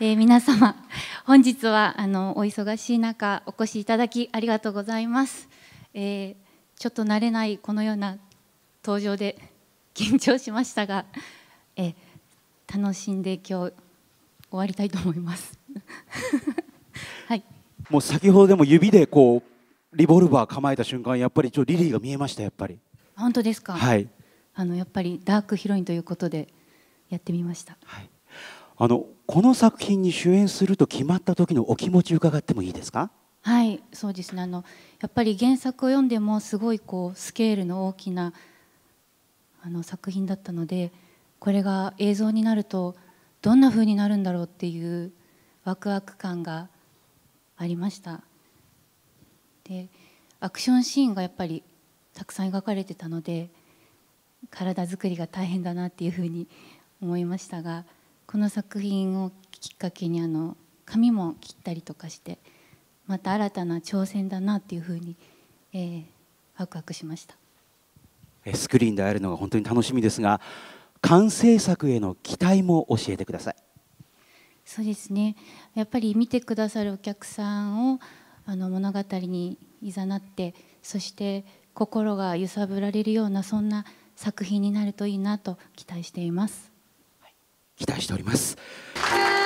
皆様、本日はお忙しい中お越しいただきありがとうございます。ちょっと慣れないこのような登場で緊張しましたが、楽しんで今日終わりたいと思います。はい。 もう先ほどでも指でこうリボルバー構えた瞬間、やっぱりリリーが見えました。やっぱり。 本当ですか。 はい。 やっぱりダークヒロインということでやってみました。 はい。この作品に主演すると決まった時のお気持ち伺ってもいいですか？ はい、そうですね。やっぱり原作を読んでもすごいスケールの大きな作品だったので、これが映像になるとどんな風になるんだろうっていうワクワク感がありました。で、アクションシーンがやっぱりたくさん描かれてたので、体作りが大変だなっていう風に思いましたが、この作品をきっかけに髪も切ったりとかして、また新たな挑戦だなっていう風に、ワクワクしました。 スクリーンで会えるのが本当に楽しみですが、完成作への期待も教えてください。 そうですね。やっぱり見てくださるお客さんを物語にいざなって、そして心が揺さぶられるようなそんな作品になるといいなと期待しています。 期待しております。